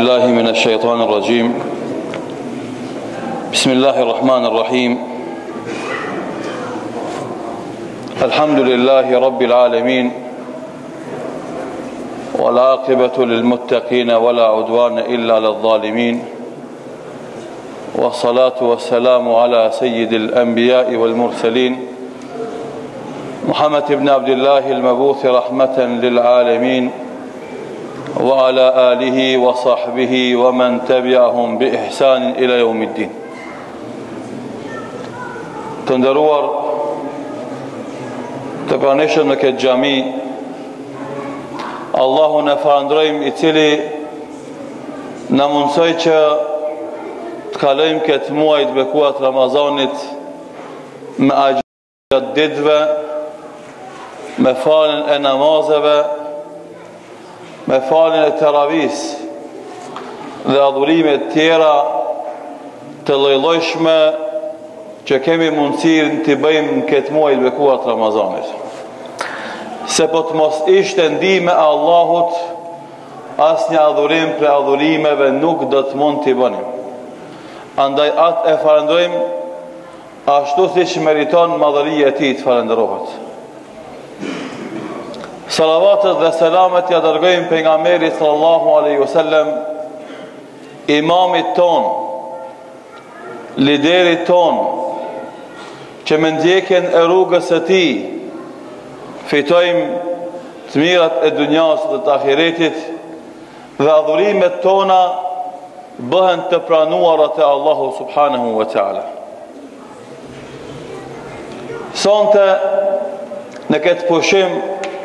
بالله من الشيطان الرجيم. بسم الله الرحمن الرحيم. الحمد لله رب العالمين، والعاقبة للمتقين ولا عدوان إلا للظالمين، والصلاة والسلام على سيد الأنبياء والمرسلين محمد بن عبد الله المبعوث رحمة للعالمين، وعلى آله وصحبه ومن تبعهم بإحسان إلى يوم الدين. Të nderuar të pranishëm në këtë xhami, Allahun e falënderojmë, i cili na mundsoi që të kalojmë këtë muaj të bekuar të Ramazanit me agjirat ditëve, me faljen e namazeve, me faljen e teravis dhe adhurimet tjera të lloj-llojshme që kemi mundësinë të bëjmë në këtë muaj të bekuar të Ramazanit. Se po të mos ishte ndihmë e Allahut, asnjë adhurim për adhurimeve nuk do të mund t'i bënim. Andaj atë e falenderojmë ashtu siç meriton madhëria e tij të falenderohet. Salavatët dhe selamet ja dërgojmë pejgamberit sallallahu alaihi wasallam, imamit ton, liderit ton, që me ndjekjen e rrugës së tij fitojmë të mirat e dunjas dhe të ahiretit, dhe adhurimet tona bëhen të pranuara te Allahu subhanahu wa taala. Sonte në këtë pushim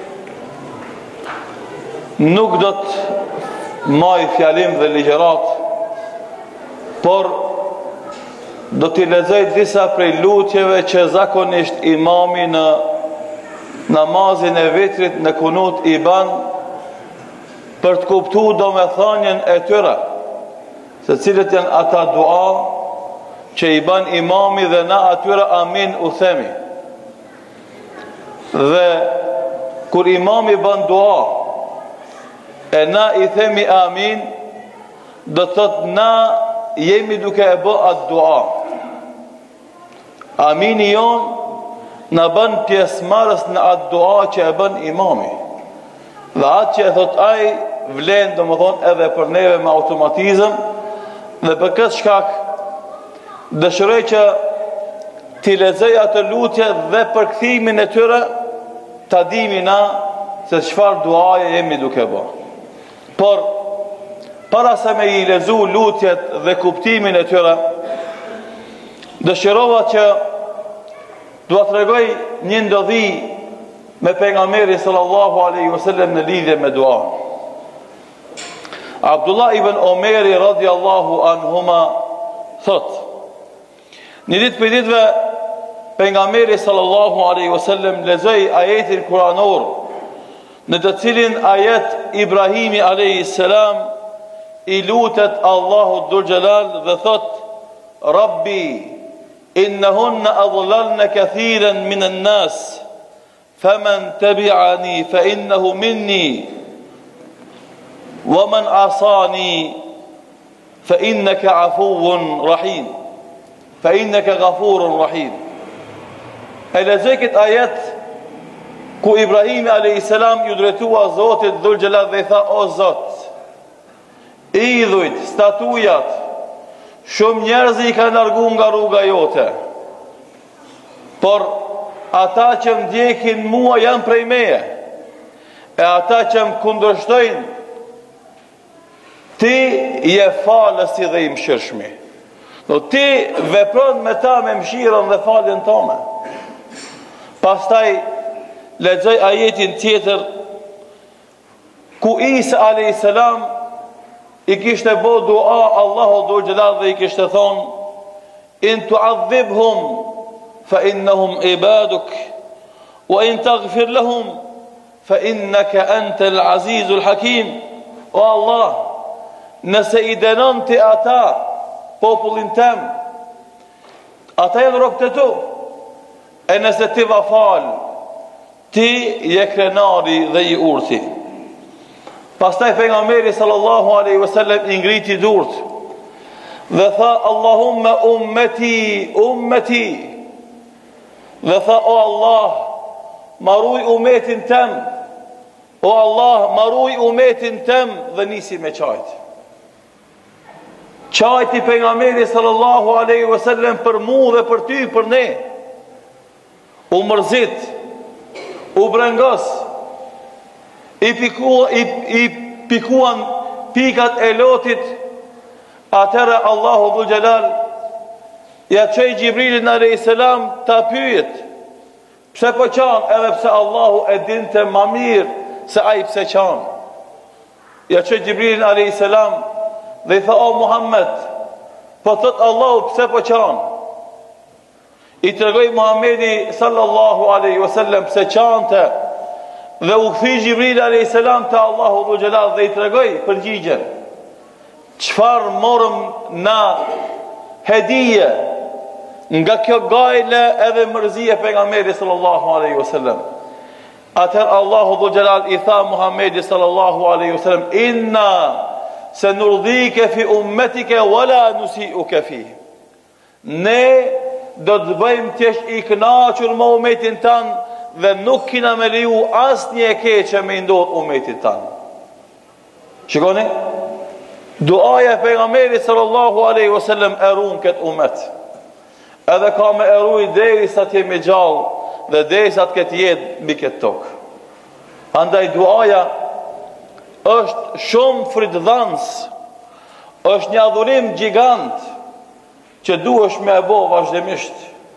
nuk do të maj fjalim dhe ligjerat, por do t'i lexoj disa prej lutjeve që zakonisht imami në namazin e vitrit në kunut i ban, për të kuptuar domethënien e tyre, se cilët janë ata dua që i ban imami dhe na atyre amin u themi. Dhe kur imami ban dua e na i themi amin, do të thot na jemi duke e bë atë dua. Amini jon na bën pjesëmarrës në atë dua që e bën imami. Dhe atë që e thot ai vlen domethënë edhe për neve me automatizëm, dhe për këtë shkak dëshiroj që t'i lexoj atë lutje dhe për kthimin e tyre ta dimi na se çfarë duaje jemi duke bë. Por para se me i lexu lutjet dhe kuptimin e tyre, dëshirova që dua të tregoj një ndodhi me pejgamberin sallallahu alaihi wasallam në lidhje me dua. Abdullah ibn Omeri radiallahu anhuma thot: një ditë për ditëve pejgamberi sallallahu alaihi wasallam lexoi ajetin kuranor, në të cilin ajet Ibrahimi alayhi salam i lutet Allahu dhul jalal dhe thot: Rabbi innahunna adlalna kathiran min an-nas faman tabi'ani fa innahu minni wa man asani fa innaka afuwun rahim fa innaka ghafurun rahim. E lexoj këtë ajet ku Ibrahimi a.s. ju drejtua Zotit dhul jalal dhe i tha: o Zot, idhujt, statujat, shumë njerëz i kanë largu nga rruga jote, por ata që më ndjekin mua janë prej meje, e ata që më kundërshtojnë, ti je falësi dhe i mëshirshmi. Ti vepron me ta me mëshirën dhe faljen tome. Pastaj lexoj ajetin tjetër ku Isa alayhis salam i kishte bë dua Allahu dhul jalal dhe i kishte thonë: in tu'adhibhum fa innahum ibaduk wa in taghfir lahum fa innaka antal azizul hakim. O Allah, nëse i dënon ti ata, popullin tem, ata janë robët e tu, e nëse ti va fal, ti je krenari dhe i urthi. Pastaj pejgamberi sallallahu alaihi wasallam i ngriti durt dhe tha Allahumma ummati ummati, dhe tha o Allah, maruj umetin tem, o Allah, maruj umetin tem, dhe nisi me qajt. Qajti pejgamberi sallallahu alaihi wasallam për mu dhe për ty, për ne. U mërzit, u brengos, i pikuan pikat e lotit. Atëra Allahu Dhul Jalal ja çoi Xhibrilin alayhis salam ta pyet pse po qan, edhe pse Allahu e dinte më mirë se ai pse qan. Ja çoi Xhibrilin alayhis salam dhe i tha o Muhammed, po thot Allahu pse po qan. I tregoi Muhamedi sallallahu alaihi wasallam pse qante dhe u kthi Xhibril alayhis salam te Allahu Dhul Jalal dhe i tregoi përgjigjen. Çfarë morëm na hedije nga kjo gajle edhe mërzije pejgamberit sallallahu alaihi wasallam. Atëherë Allahu Dhul Jalal i tha Muhammedit sallallahu alaihi wasallam, inna sanurdike fi ummetike wala nusi'uka fi. Ne do të bëjmë t'jesh i kënaqur me umetin tan dhe nuk kina me leju asnjë e keqe me ndodh umetit tan. Shikoni, duaja e pejgamberit sallallahu alaihi wasallam e ruan këtë umet. Edhe ka me eruj derisa të jemi gjallë dhe derisa të ketë jetë mbi këtë tokë. Andaj duaja është shumë fritdhans, është një adhurim gjigant që duhesh me e bo vazhdimisht.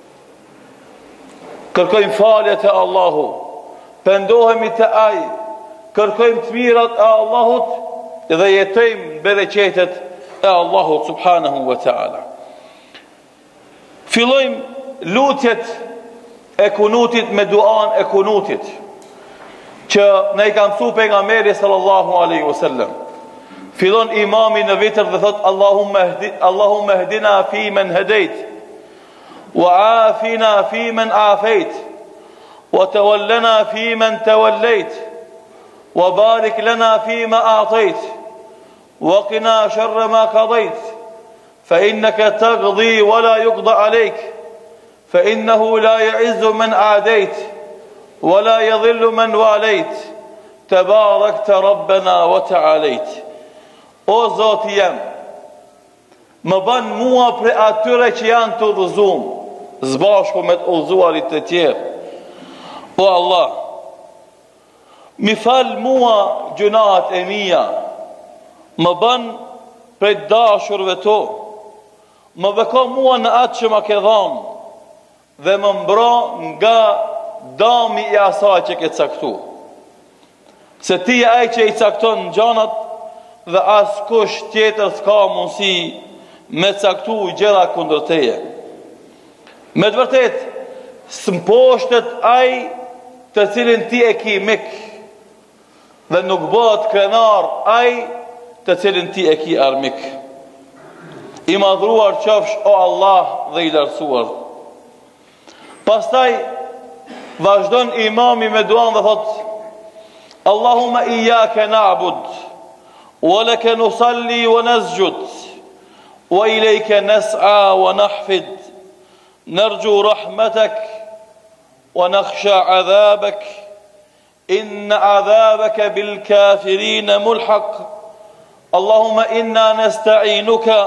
Kërkojmë faljet e Allahu, pendohemi të Ai, kërkojmë të mirat e Allahut dhe jetojmë bereqetet e Allahut subhanahu wa ta'ala. Fillojmë lutjet e kunutit me duan e kunutit që ne i ka mësu pejgamberi sallallahu alaihi wasallam. Fillon imami në vitër dhe thot Allahumma hdina fi men hedejt, wa afina fi men afejt, wa tawallana fi men tawallejt, wa barik lana fi ma atajt, wa qina sharra ma qadajt, fa innaka taqdi wa la yuqda alejk, fa innahu la ya'izzu man adejt, wa la yadhillu man walejt, tabarakta rabbana wa ta'alejt. O Zoti jem, më ban mua për atyre që janë të udhëzum, zbashku me të udhëzuarit të tjerë. O Allah, mi fal mua gjunaat e mia, më ban për dashurve to, më beko mua në atë që më ke dhanë, dhe më mbro nga dami i asaj që ke caktu. Se ti e ai që i cakton në gjanat, dhe as kush tjetër s'ka mundësi me caktu gjëra kundër teje. Me të vërtet, s'mposhtet ai të cilin ti e ki mik, dhe nuk bëhet krenar ai të cilin ti e ki armik. I madhruar qofsh o Allah dhe i lartësuar. Pastaj vazhdon imami me duan dhe thot Allahumma iyyaka na'bud ولك نصلي ونسجد وإليك نسعى ونحفد نرجو رحمتك ونخشى عذابك إن عذابك بالكافرين ملحق اللهم إنا نستعينك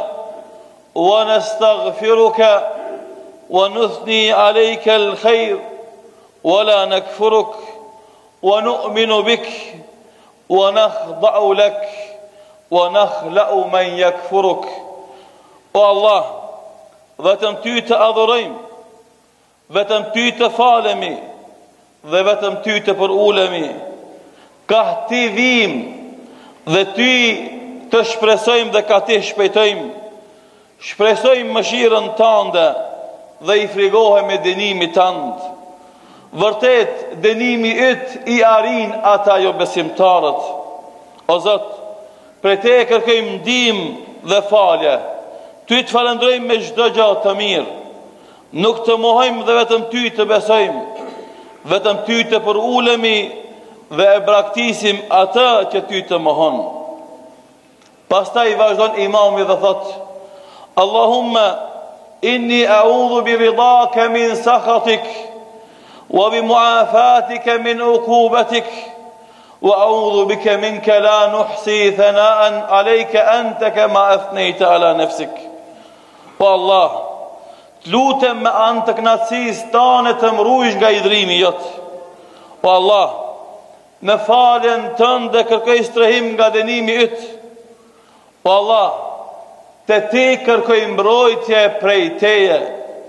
ونستغفرك ونثني عليك الخير ولا نكفرك ونؤمن بك ونخضع لك ونخلأ من yakfuruk. O Allah, vetëm ty të adhurojmë, vetëm ty të falemi dhe vetëm ty të përulemi. Ka ti vim dhe ty të shpresojmë dhe ka ti shpejtojmë. Shpresojmë mëshirën tënde dhe i frigohemi dënimit tënd. Vërtet dënimi yt i arin ata jo besimtarët. O Zot, për te kërkojmë ndihmë dhe falje. Ty të falëndrojmë me çdo gjë të mirë. Nuk të mohojmë dhe vetëm ty të besojmë. Vetëm ty të përulemi dhe e braktisim atë që ty të mohon. Pastaj vazhdon imami dhe thot: Allahumma inni a'udhu bi ridaka min sakhatik wa bi muafatika min uqubatik wa a'udhu bika minka la nuhsi thana'an alayka anta kama athnayta ala nafsik. O Allah, të lutem me anë të kënaqësisë tane të më ruajsh nga idhrimi jot. O Allah, me faljen tënde kërkoj strehim nga dënimi yt. O Allah, te ti kërkoj mbrojtje prej teje.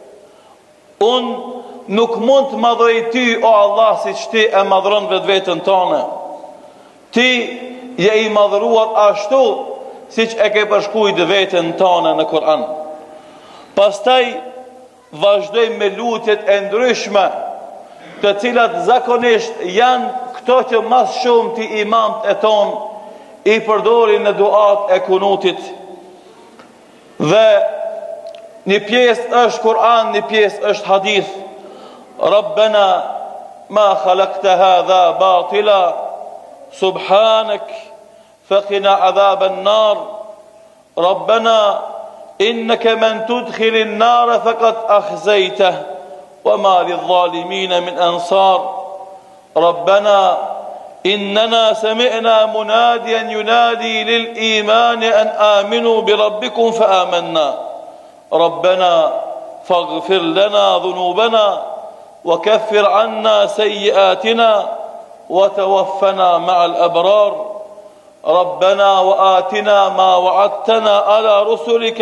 Unë nuk mund të madhroj ty, o Allah, si që ti e madhron vetën tane. Ti je i madhruar ashtu si që e ke përshkujt vetën tane në Kur'an. Pastaj vazhdoj me lutjet e ndryshme, të cilat zakonisht janë këto që mas shumë ti imamt e ton i përdorin në duat e kunutit. Dhe një pjesë është Kur'an, një pjesë është hadith. Rabbena ma khalaqta hadha batila subhanak faqina adhaban nar. Rabbena innaka man tudkhilin nar faqad akhzaytah وما للظالمين من أنصار ربنا إننا سمعنا مناديا ينادي للإيمان أن آمنوا بربكم فآمنا ربنا فاغفر لنا ذنوبنا وكفر عنا سيئاتنا وتوفنا مع الأبرار ربنا وآتنا ما وعدتنا على رسلك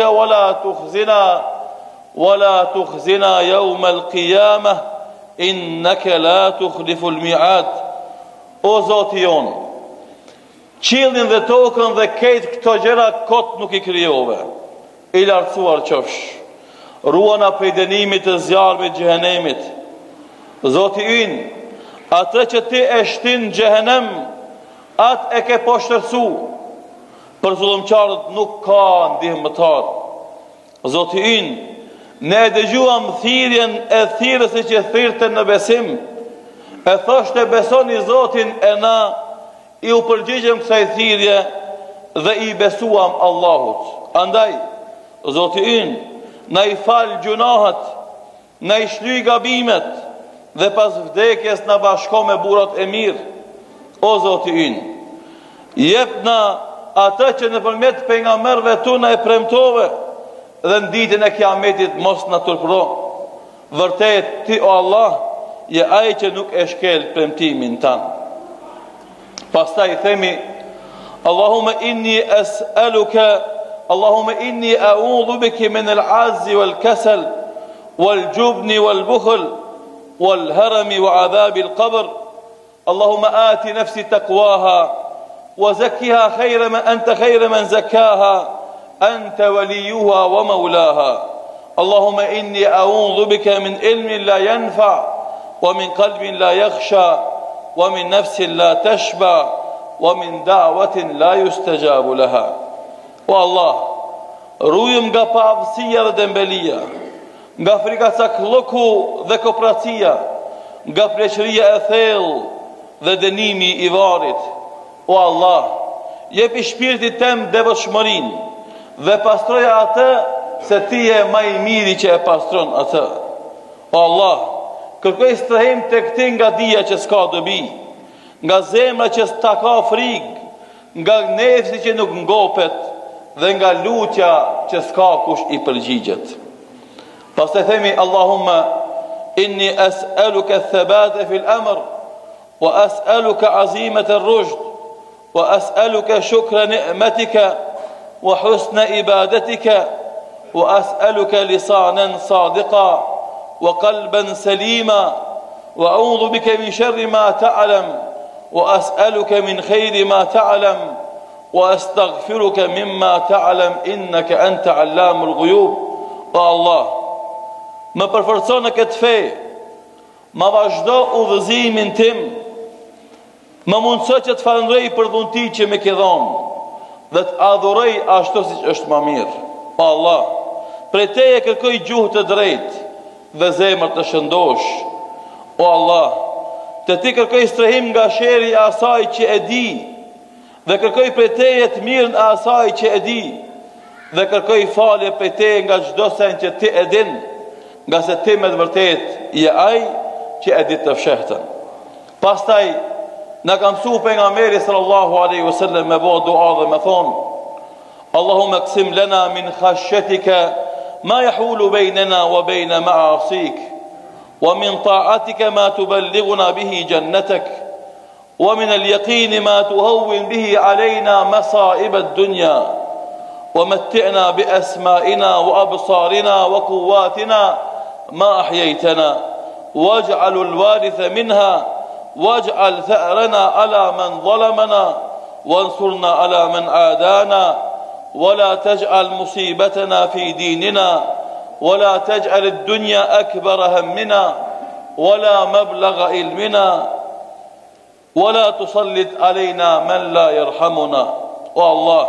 ولا تخزنا يوم القيامة إنك لا تخلف الميعاد. O Zoti jon, qiellin dhe tokën dhe këtë këto gjëra kot nuk I krijove. I lartësuar qofsh. Ruana prej dënimit të zjarrit të xhehenemit. Zoti ynë, atë që ti e shtin në xhehenem, atë e ke poshtërsu. Për zullumqtarët nuk ka ndihmëtar. Zoti ynë, ne dëgjuam thirrjen e thirrës që thirrte në besim. E thoshte besoni Zotin e na I u përgjigjëm kësaj thirrje dhe I besuam Allahut. Andaj, Zoti ynë, na I fal gjunahet, na I shlyj gabimet dhe pas vdekjes na bashko me burrat e mirë. O Zoti ynë, jepna atë që nëpërmjet pejgamberëve tona e premtove dhe në ditën e kiametit mos na turpro. Vërtet ti o Allah je ai që nuk e shkel premtimin tan. Pastaj themi Allahumma inni a'udhu bika min al-'azzi wal-kasal wal-jubni wal-bukhl wal-harami wa 'adhabi al-qabr. Allahumma ati nafsi taqwaha wa zakkiha khayra man zakkaha أنت وليها ومولاها اللهم إني أعوذ بك من علم لا ينفع ومن قلب لا يخشى ومن نفس لا تشبع ومن دعوة لا يستجاب لها. O Allah, rujëm nga pavësia dhe dembelia, nga frikacakllëku dhe kopratësia, nga pleqëria e thellë dhe dënimi I varrit. O Allah, jepi shpirtit tem devotshmërinë dhe pastroja atë se ti je më I miri që e pastron atë. O Allah, kërkoj strehim tek ti nga dija që s'ka dobi, nga zemra që s'ta ka frikë, nga nefsi që nuk ngopet dhe nga lutja që s'ka kush I përgjigjet. Pastaj themi Allahumma inni as'aluka ath-thabata fil amr wa as'aluka 'azimata ar-rushd wa as'aluka shukra ni'matika وحسن إبادتك وأسألك لسانا صادقا وقلبا سليما وأعوذ بك من شر ما تعلم وأسألك من خير ما تعلم وأستغفرك مما تعلم إنك أنت علام الغيوب. O Allah, më përforco në këtë fe, më vazhdo udhëzimin tim, më mundëso që të falënderoj për dhunti që më ke dhënë dhe të adhuroj ashtu siç është më mirë. O Allah, prej teje kërkoj gjuhë të drejtë dhe zemër të shëndosh. O Allah, të ti kërkoj strehim nga sheri e asaj që e di, dhe kërkoj prej teje të mirën e asaj që e di, dhe kërkoj falje prej teje nga çdo sen që ti e din, nga se ti me të vërtet je ai që e di të fshehtën. Pastaj na ka mësuar pejgamberi sallallahu alaihi wasallam me bë dua dhe me thonë: Allahumma qsim lana min khashyatika ma yahulu baynana wa bayna ma'asik, wa min ta'atika ma tuballighuna bihi jannatak, wa min al-yaqin ma tuhawwin bihi alayna masa'ib ad-dunya, wa matti'na bi asma'ina wa absarina wa quwwatina ما أحييتنا واجعل الوارث منها واجعل ثأرنا على من ظلمنا وانصرنا على من عادانا ولا تجعل مصيبتنا في ديننا ولا تجعل الدنيا أكبر همنا ولا مبلغ علمنا ولا تسلط علينا من لا يرحمنا. والله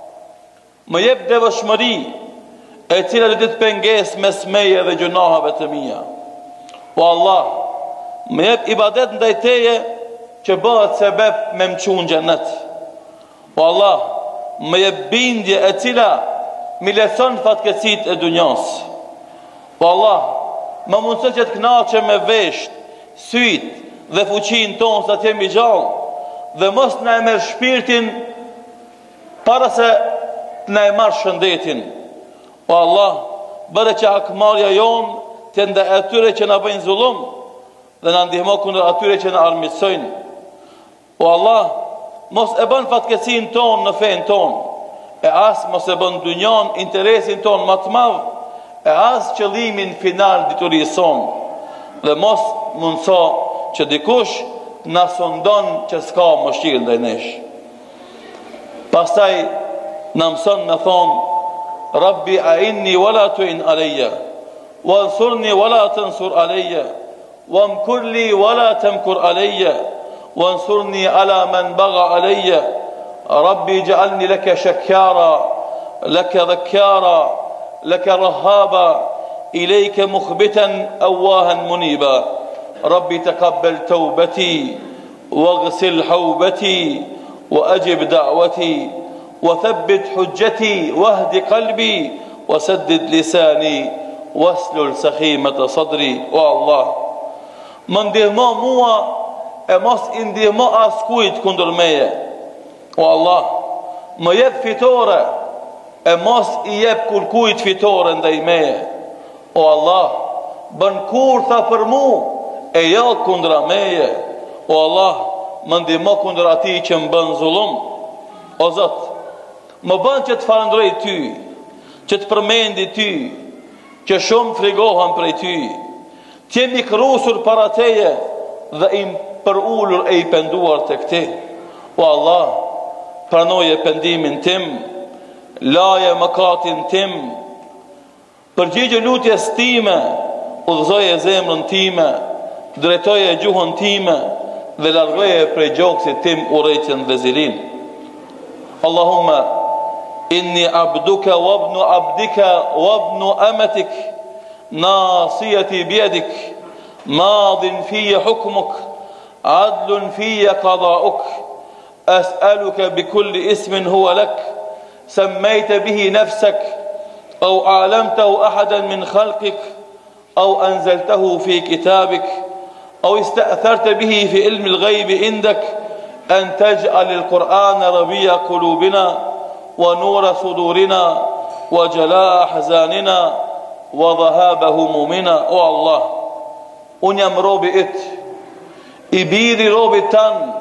ما يبدأ وشمري e cila do të penges mes meje dhe gjunahave të mia. O Allah, më jep ibadet ndaj teje që bëhet sebeb me më çuar në xhennet. O Allah, më jep bindje e cila mi leson fatkeqësitë e dunjas. O Allah, më mundëson që të kënaqem me vesht, syt dhe fuqinë tonë sa të jemi gjallë, dhe mos na e merr shpirtin para se na e marr shëndetin. O Allah, bëre që hakmarja jonë të ndë atyre që në bëjnë zullum dhe në ndihmo kundër atyre që në armitsojnë. O Allah, mos e bën fatkeqësinë tonë në fenë tonë, e as mos e bën dunjan interesin tonë më të madh, e as qëllimin final diturisë sonë, dhe mos mundso që dikush na sondon që s'ka mëshirë ndaj nesh. Pastaj na mëson me thonë: Rabbi a'inni wala tu'in alayya wansurni wala tansur alayya wamkur li wala tamkur alayya wansurni ala man bagha alayya Rabbi ij'alni laka shakkara laka dhakkara laka rahaba ilayka mukhbitan awahan muniba Rabbi taqabbal tawbati waghsil hawbati وأجب دعوتي وثبت حجتي واهد قلبي وسدد لساني واسلل سخيمة صدري. O Allah, më ndihmo mua e mos I ndihmo askujt kundër meje. O Allah, më jep fitore e mos I jep kërkujt fitore ndaj meje. O Allah, bën kurtha për mu e jo kundra meje. O Allah, më ndihmo kundër atij që më bën zullum. O Zot, më bën që të falënderoj Ty, që të përmendi Ty, që shumë frigohem prej Ty, të jemi krusur para Teje dhe I përullur e I penduar tek Ti. O Allah, pranoje pendimin tim, laje mëkatin tim, përgjigje lutjes time, udhëzoje zemrën time, drejtoje gjuhën time dhe largoje prej gjoksit tim urrëtitjen dhe zilin. Allahumma inni abduka wabnu abdika wabnu amatik nasiyati biyadik madin fiyya hukmuk adlun fiyya qada'uk as'aluka bikulli ismin huwa lak sammayta bihi nafsak aw a'lamtahu ahadan min khalqik aw anzaltahu fi kitabik aw ista'tharta bihi fi ilmi al-ghayb indak أن تجعل القرآن ربيع قلوبنا ونور صدورنا وجلاء أحزاننا وذهاب همومنا. O Allah, unë jam robi yt, I biri robit tan,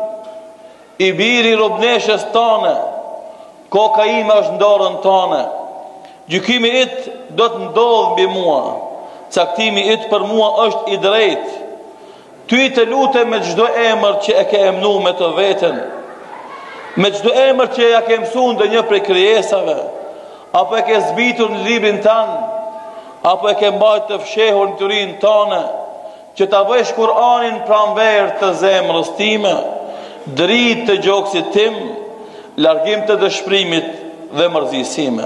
I biri robneshës tane, koka ime është në dorën tane, gjykimi yt do të ndodhë mbi mua, caktimi yt për mua është I drejtë. Ty të lutem me çdo emër që e ke emnu me të veten, me çdo emër që ja ke mësuar ndonjë prej krijesave, apo e ke zbitur në librin tan, apo e ke mbajtur të fshehur në tyrin tane, që ta bësh Kur'anin pranver të zemrës time, dritë të gjoksit tim, largim të dëshpërimit dhe mërzisime.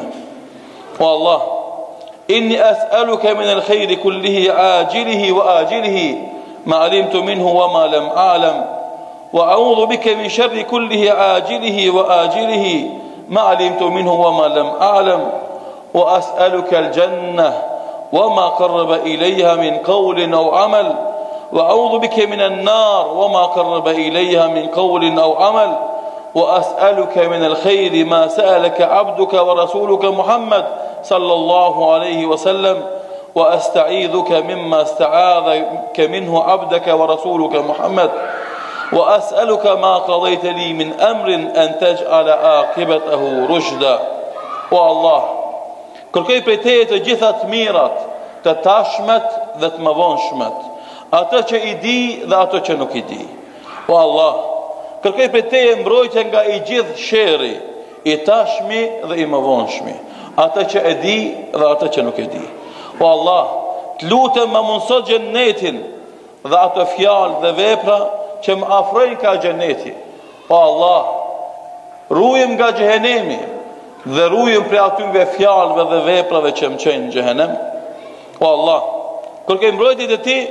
O Allah, inni as'aluka min al-khayri kullihi ajilihi wa ajilihi ما علمت منه وما لم أعلم وأعوذ بك من شر كله عاجله وآجله ما علمت منه وما لم أعلم وأسألك الجنة وما قرب إليها من قول أو عمل وأعوذ بك من النار وما قرب إليها من قول أو عمل وأسألك من الخير ما سألك عبدك ورسولك محمد صلى الله عليه وسلم وأستعيذك مما استعاذك منه عبدك ورسولك محمد وأسألك ما قضيت لي من أمر أن تجعل عاقبته رشدا. O Allah, kërkoj prej Teje të gjitha të mirat, të tashmet dhe të mëvonshmet, atë që i di dhe atë që nuk i di. O Allah, kërkoj prej Teje mbrojtje nga i gjithë sherri, i tashmi dhe i mëvonshmi, atë që e di dhe atë që nuk e di. O Allah, të lutem më mundëso xhenetin dhe ato fjalë dhe vepra që më afrojnë ka xheneti. O Allah, ruajm nga xhehenemi dhe ruajm prej atyve fjalëve dhe veprave që më çojnë në xhehenem. O Allah, kërkoj mbrojtje te Ti.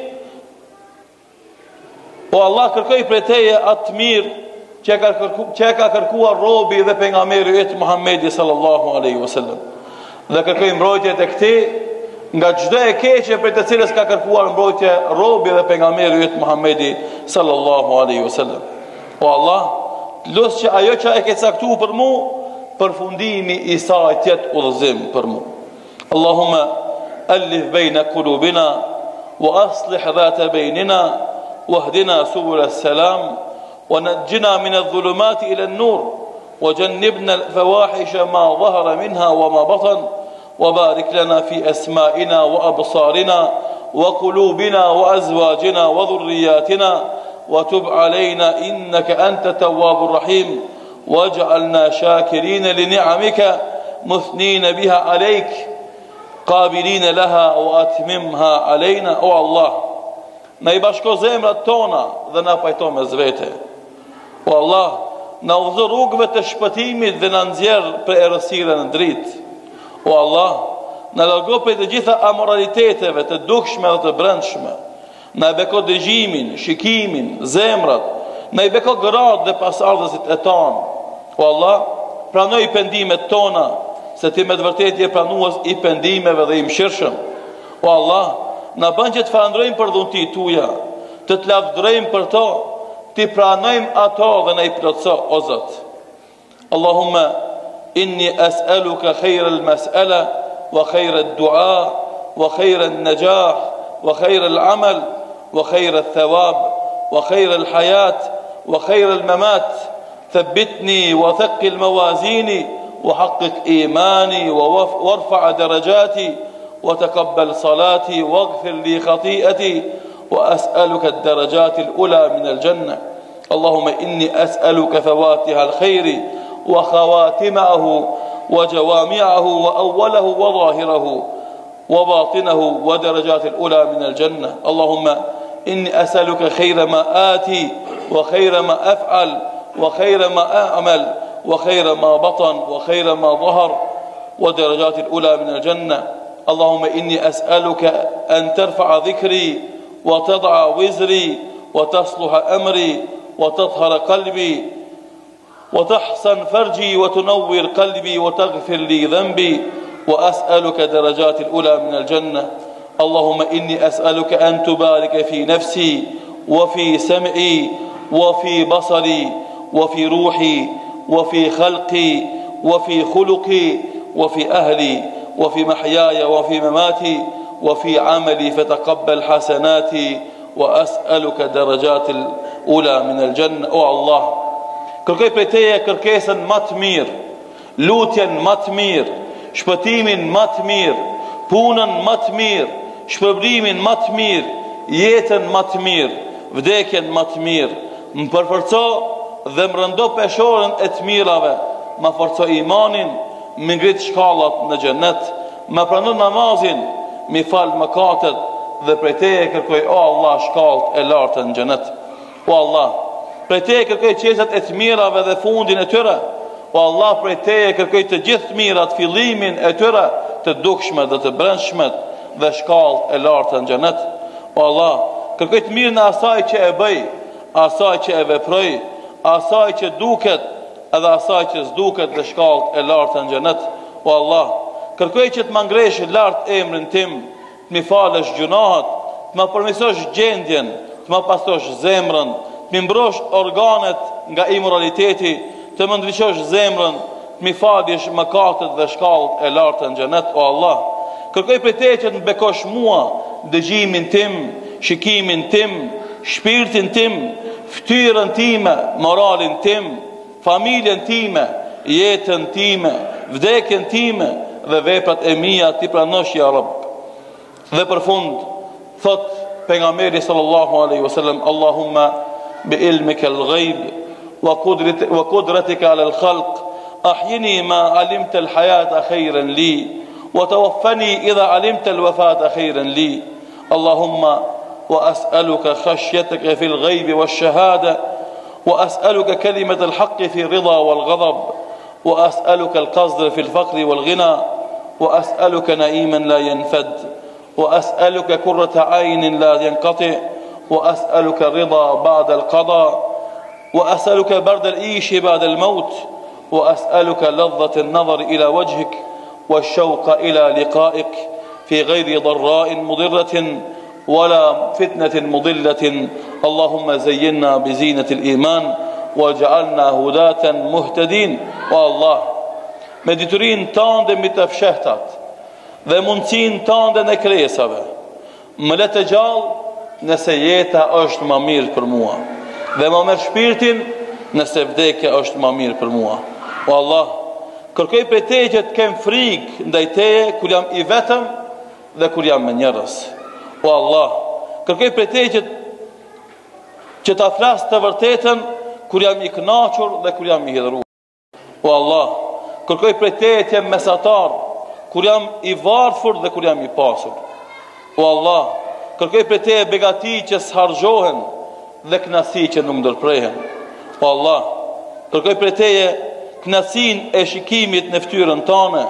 O Allah, kërkoj prej Teje atë mirë që ka kërkuar robi dhe pejgamberi yt Muhamedi sallallahu alaihi wasallam. Dhe kërkoj mbrojtje tek Ti nga çdo e keqe për të cilës ka kërkuar mbrojtje robi dhe pejgamberi yt Muhamedi sallallahu alaihi wasallam. O Allah, lutem që ajo që e ke caktuar për mua, përfundimi i saj të jetë udhëzim për mua. Allahumma alif bayna qulubina wa aslih dhata baynina واهدنا سبل السلام ونجنا من الظلمات إلى النور وجنبنا الفواحش ما ظهر منها وما بطن وبارك لنا في أسمائنا وأبصارنا وقلوبنا وأزواجنا وذرياتنا وتب علينا إنك أنت التواب الرحيم واجعلنا شاكرين لنعمك مثنين بها عليك قابلين لها وأتممها علينا. O Allah, na I bashko zemrat tona dhe na pajto me zvete. O Allah, na udhëzo rrugëve të shpëtimit dhe na nxjerr për errësirën në dritë. O Allah, na largo prej të gjitha amoraliteteve të dukshme dhe të brendshme. Na I beko dëgjimin, shikimin, zemrat, na I beko gratë dhe pasardhësit e tonë. O Allah, pranoj pendimet tona, se Ti me të vërtetë je pranues I pendimeve dhe I mëshirshëm. O Allah, na bën që të falënderojmë për dhuntit Tuja, të lavdërojmë për to, Ti pranojmë ato dhe na I plotëso, o Zot. Allahumma inni as'aluka khayra al-mas'ala wa khayra ad-du'a wa khayra an-najah wa khayra al-amal wa khayra ath-thawab wa khayra al-hayat wa khayra al-mamat. ثبتني وثقل موازيني وحقق إيماني وارفع درجاتي وتقبل صلاتي واغفر لي خطيئتي وأسألك الدرجات الأولى من الجنة. اللهم إني أسألك فواتح الخير وخواتمه وجوامعه وأوله وظاهره وباطنه ودرجات الأولى من الجنة. اللهم إني أسألك خير ما آتي وخير ما أفعل وخير ما أعمل وخير ما بطن وخير ما ظهر ودرجات الأولى من الجنة. اللهم إني أسألك أن ترفع ذكري وتضع وزري وتصلح أمري وتطهر قلبي وتحسن فرجي وتنور قلبي وتغفر لي ذنبي وأسألك درجات الأولى من الجنة. اللهم إني أسألك أن تبارك في نفسي وفي سمعي وفي بصري وفي روحي وفي خلقي وفي خلقي وفي أهلي وفي محياي وفي مماتي وفي عملي فتقبل حسناتي وأسألك درجات الأولى من الجنة. O Allah, kërkoj prej Teje kërkesën më të mirë, lutjen më të mirë, shpëtimin më të mirë, punën më të mirë, shpërblimin më të mirë, jetën më të mirë, vdekjen më të mirë. Më përforco dhe më rëndo peshorën e të mirave, më forco imanin, më ngrit shkallat në xhenet, më pranon namazin, më fal mëkatet dhe prej Teje kërkoj, o Allah, shkallët e lartë në xhenet. O Allah, prej Teje kërkoj qeset e të mirave dhe fundin e tyre. O Allah, prej Teje kërkoj të gjithë mirat, fillimin e tyre, të dukshme dhe të brendshmet dhe shkallët e lartë në xhenet. O Allah, kërkoj të mirën e asaj që e bëj, asaj që e veproj, asaj që duket edhe asaj që s'duket dhe shkallët e larta në xhenet. O Allah, kërkoj që të më ngresh lart emrin tim, të më falësh gjunahet, të më përmirësosh gjendjen, të më pastrosh zemrën, të më mbrosh organet nga imoraliteti, të më ndriçosh zemrën, të më falësh mëkatet dhe shkallët e larta në xhenet. O Allah, kërkoj prej Te që të më bekosh mua dëgjimin tim, shikimin tim, shpirtin tim, ftyrën time, moralin tim, familjen time, jetën time, vdekjen time dhe veprat e mia ti pranosh ya Rabb. Dhe për fund thot pejgamberi sallallahu alaihi wasallam, Allahumma bi ilmika al-ghaib wa qudratika ala al-khalq ahyini ma alimta al-hayata khayran li wa tawaffani idha alimta al-wafata khayran li. Allahumma wa as'aluka khashyataka fi al-ghaib wash-shahada wa as'aluka kalimata al-haqq fi ar-ridha wal-ghadab wa as'aluka al-qasd fi al-faqr wal-ghina wa as'aluka na'iman la yanfad وأسألك كرة عين لا ينقطع وأسألك الرضا بعد القضاء وأسألك برد العيش بعد الموت وأسألك لذة النظر إلى وجهك والشوق إلى لقائك في غير ضراء مضرة ولا فتنة مضلة. اللهم زينا بزينة الإيمان وجعلنا هداة مهتدين. والله me diturin tënde mbi të fshehtat dhe mundësin tënde në krijesave, më le të gjallë nëse jeta është më mirë për mua, dhe më merr shpirtin nëse vdekja është më mirë për mua. O Allah, kërkoj prej Teje që të kem frikë ndaj Teje kur jam i vetëm dhe kur jam me njerëz. O Allah, kërkoj prej Teje që ta flas të vërtetën kur jam i kënaqur dhe kur jam i hidhur. O Allah, kërkoj prej Teje të jem mesatar kur jam i varfër dhe kur jam i pasur. O Allah, kërkoj prej Teje begati që s'harxhohen dhe kënaqësi që nuk ndërprehen. O Allah, kërkoj prej Teje kënaqësinë e shikimit në fytyrën tënde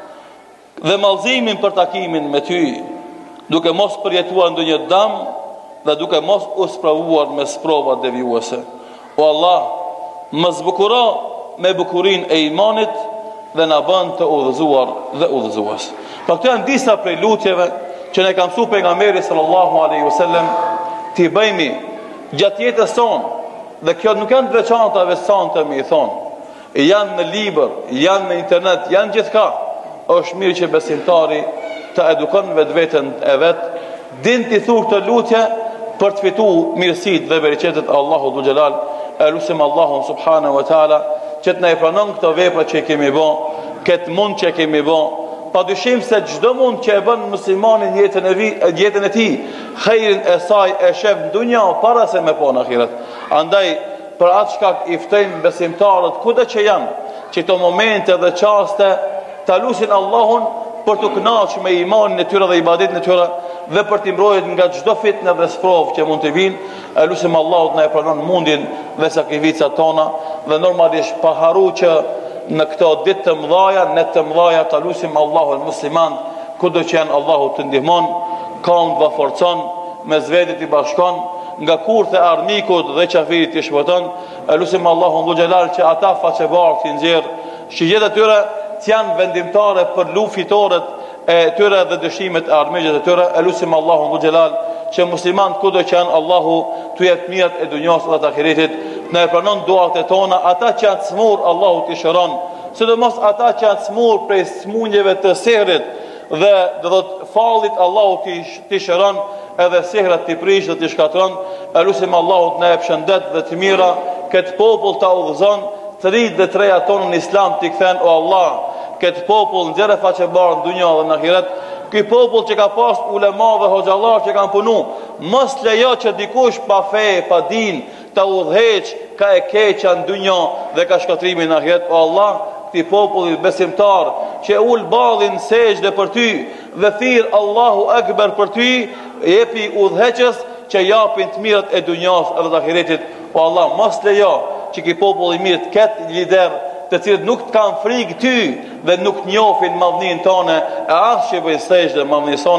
dhe mallëzimin për takimin me Ty, duke mos përjetuar ndonjë dëm dhe duke mos u spravuar me sprova devijuese. O Allah, më zbukuro me bukurinë e imanit dhe na bën të udhëzuar dhe udhëzues. Pra këto janë disa prej lutjeve që ne ka mësuar pejgamberi sallallahu alaihi wasallam ti bëjmë gjatë jetës sonë, dhe kjo nuk janë të veçanta veçanta me I thonë. Janë në libër, janë në internet, janë gjithka. Është mirë që besimtari të edukon vetveten e vet, din t'i thurë këtë lutje për të fituar mirësitë dhe bereqetet e Allahut dhul xhelal. Elusim Allahun subhanahu wa taala që të na I pranon këto vepra që kemi bë, këtë mund që kemi bë. Padyshim se çdo mund që e bën muslimanin jetën e tij, hajrin e saj e shef në dunja para se me pa në ahiret. Andaj për atë shkak I ftejmë besimtarët kudo që janë, që këto momente dhe çaste ta lutin Allahun për të kënaqur me imanin e tyre dhe ibadetin e tyre dhe për t'i mbrojtur nga çdo fitnë dhe sprovë që mund të vinë. Elusim Allahut na e pranon mundin dhe sakrificat tona dhe normalisht pa haru që në këto ditë të mëdha, në të mëdha ta lutim Allahun musliman kudo që janë, Allahu të ndihmon, kanë të forcon, me zvedet I bashkon, nga kurthe armikut dhe qafirit I shpëton. Elusim Allahun dhul xhelal që ata faqebartë I nxjerr, shigjet e tyre të janë vendimtare për lufitoret e tyre dhe dëshimet e armiqve të tyre. Elusim Allahun dhul xhelal që musliman kudo që janë, Allahu t'u jep mirat e dunjas dhe të ahiretit. Ne e pranon duat e tona, ata që janë smur, Allahu t'i shëron, sidomos ata që janë smur prej smunjeve të sehrit dhe do të fallit, Allahu t'i shëron, edhe sehrat t'i prish dhe t'i shkatron. Elusim Allahu t'na jep shëndet dhe të mira, këtë popull ta udhëzon, të rritë dhe treja tonë në Islam t'i kthen. O Allah, këtë popull nxjerrë faqebar në dunja dhe në ahiret. Ky popull që ka pas ulema dhe hoxhallar që kanë punu, mos lejo që dikush pa fe, pa din, ta udhëheq ka e keqa në dunja dhe ka shkatrimin në ahiret. O Allah, këtij populli besimtar që ul ballin sejdë për Ty dhe thirr Allahu Akbar për Ty, jepi udhëheqës që japin të mirat e dunjas dhe të ahiretit. O Allah, mos lejo që ky popull I mirë të ketë lider të cilët nuk të kanë frikë Ty dhe nuk njohin madhnin tonë, e as që bëjnë sejdë madhnin tonë.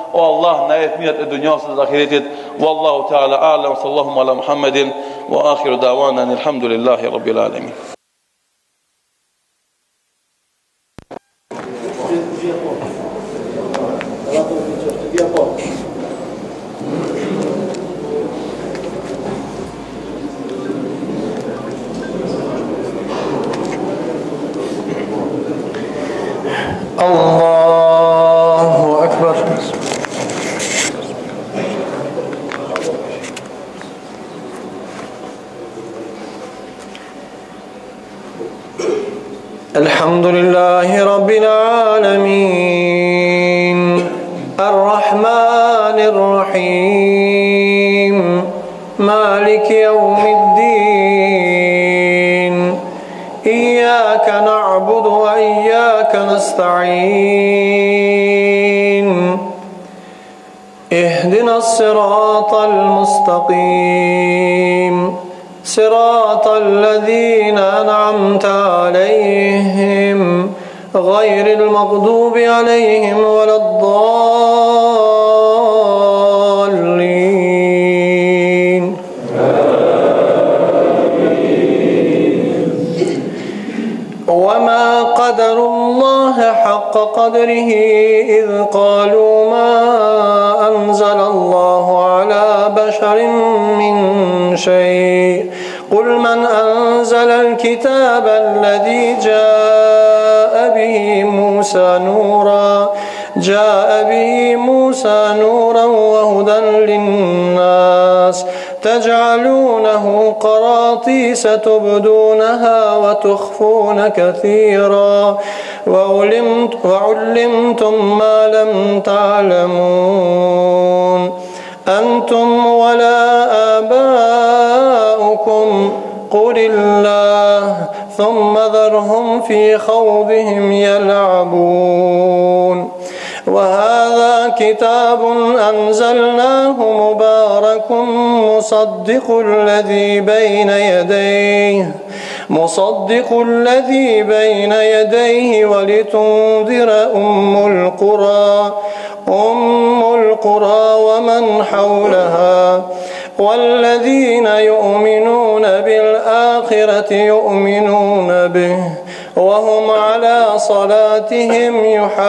O Allah, na jep mirat e dunjas dhe ahiretit. Wallahu ta'ala a'lam, sallallahu ala Muhammedin, wa akhiru da'wana alhamdulillahi rabbil alamin. Allahu Akbar. Alhamdulillahi Rabbil Alamin, Ar-Rahmanir Rahim, Maliki Yawmiddin, Iyyaka na'budu wa iyyaka nasta'in, Ihdina as-siratal mustaqim, صراط الذين أنعمت عليهم غير المغضوب عليهم ولا الضالين. وما قدروا الله حق قدره إذ قالوا ما أنزل الله على بشر من شيء قل من أنزل الكتاب الذي جاء به موسى نورا وهدى للناس تجعلونه قراطيس تبدونها وتخفون كثيرا وعلمتم ما لم تعلمون أنتم ولا آباؤكم قل الله ثم ذرهم في خوضهم يلعبون. وهذا كتاب أنزلناه مبارك مصدق الذي بين يديه ولتنذر أم القرى ومن حولها والذين يؤمنون بالآخرة يؤمنون به وهم على صلاتهم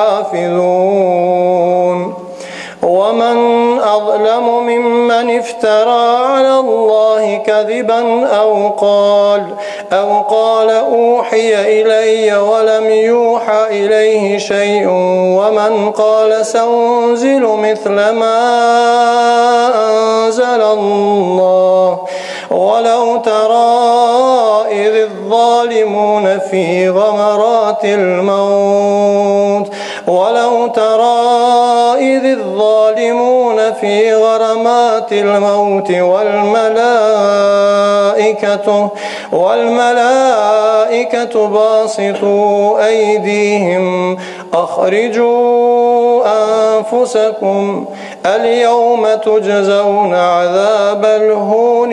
يحافظون. ومن أظلم ممن افترى على الله كذبا أو قال أوحي إلي ولم يوحى إليه شيء ومن قال سأنزل مثل ما أنزل الله. ولو ترى إذ الظالمون في غمرات الموت والملائكة باسطوا أيديهم أخرجوا أنفسكم اليوم تجزون عذاب الهون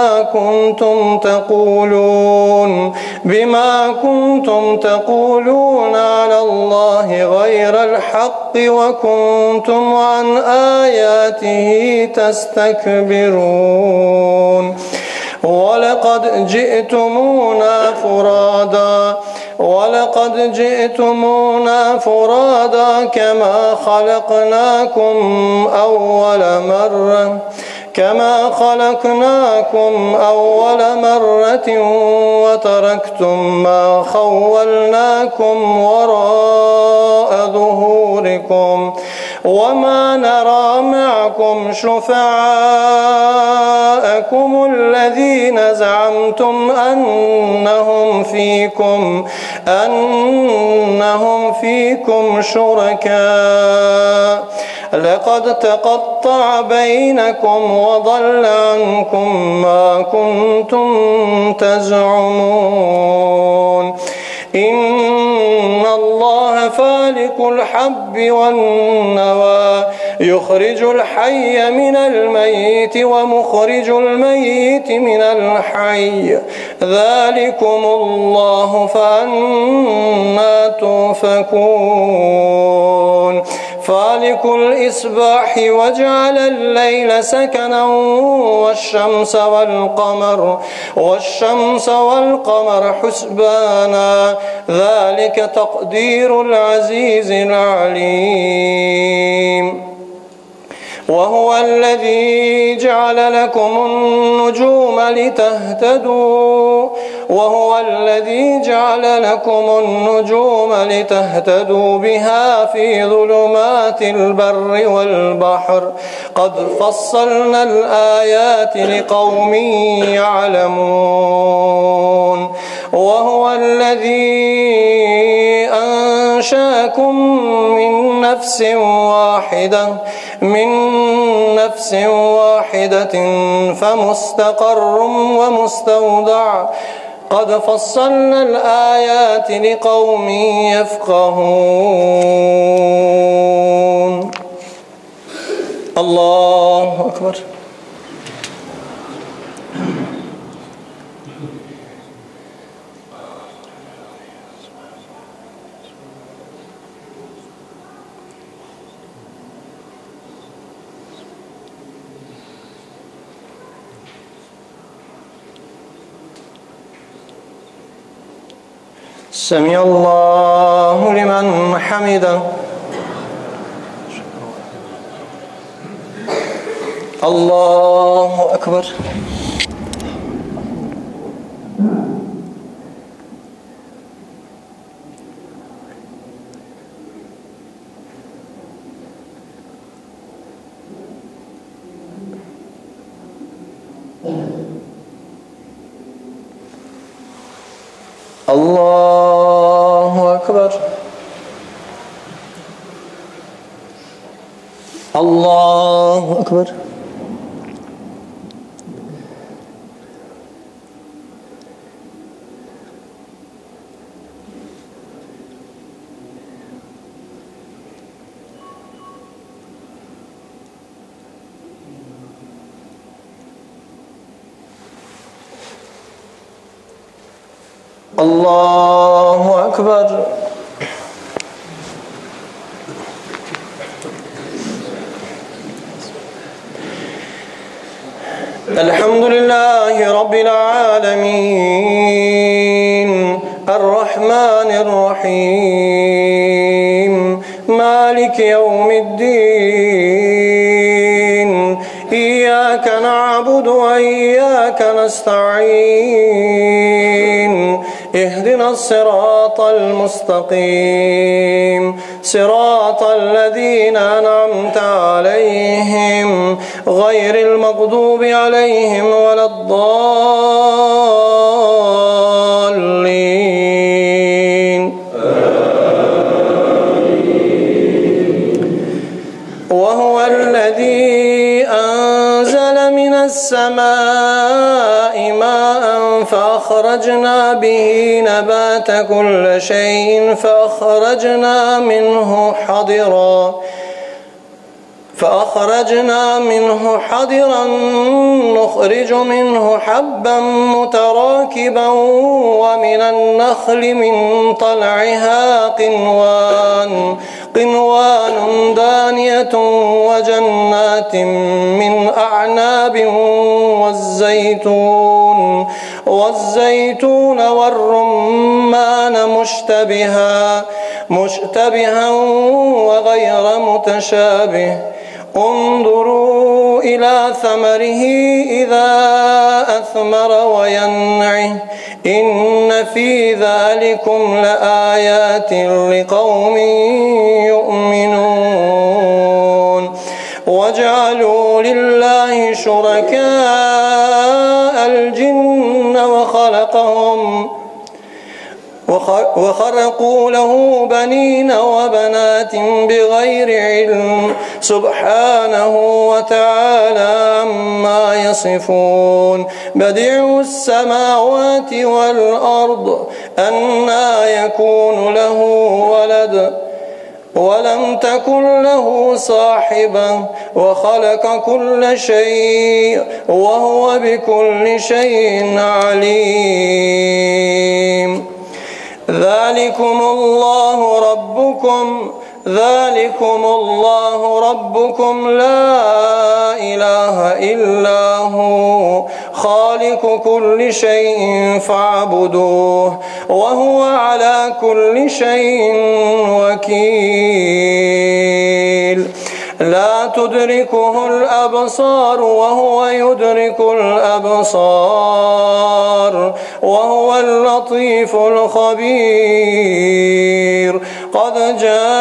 بما كنتم تقولون على الله غير الحق وكنتم عن آياته تستكبرون. ولقد جئتمونا فرادا كما خلقناكم أول مرة وتركتم ما خولناكم وراء ظهوركم وما نرى معكم شفعاءكم الذين زعمتم أنهم فيكم شركاء لقد تقطع بينكم وضل عنكم ما كنتم تزعمون. إن الله فالق الحب والنوى يخرج الحي من الميت ومخرج الميت من الحي ذلكم الله فأنى توفكون. فالق الإصباح وجعل الليل سكنا والشمس والقمر حسبانا ذلك تقدير العزيز العليم وهو الذي جعل لكم النجوم لتهتدوا بها في ظلمات البر والبحر قد فصلنا الآيات لقوم يعلمون وهو الذي أنشأكم من نفس واحدة فمستقر ومستودع قد فصلنا الآيات لقوم يفقهون. الله أكبر. سمع الله لمن حمده. الله أكبر. الله أكبر. الله أكبر. الله أكبر. الحمد لله رب العالمين الرحمن الرحيم مالك يوم الدين إياك نعبد وإياك نستعين اهدنا الصراط المستقيم صراط الذين أنعمت عليهم غير المغضوب عليهم ولا الضالين. وهو الذي أنزل من السماء ماء فأخرجنا به نبات كل شيء فأخرجنا منه حضرا نخرج منه حبا متراكبا ومن النخل من طلعها قنوان دانية وجنات من أعناب والزيتون والرمان مشتبها وغير متشابه انظروا إلى ثمره إذا أثمر وينعه إن في ذلكم لآيات لقوم يؤمنون. وجعلوا لله شركاء الجن وخرقوا له بنين وبنات بغير علم سبحانه وتعالى عما يصفون. بديع السماوات والأرض أنى يكون له ولد ولم تكن له صاحبة وخلق كل شيء وهو بكل شيء عليم. ذلكم الله ربكم ذلكم الله ربكم لا إله إلا هو خالق كل شيء فاعبدوه وهو على كل شيء وكيل لا تدركه الأبصار وهو يدرك الأبصار وهو اللطيف الخبير قد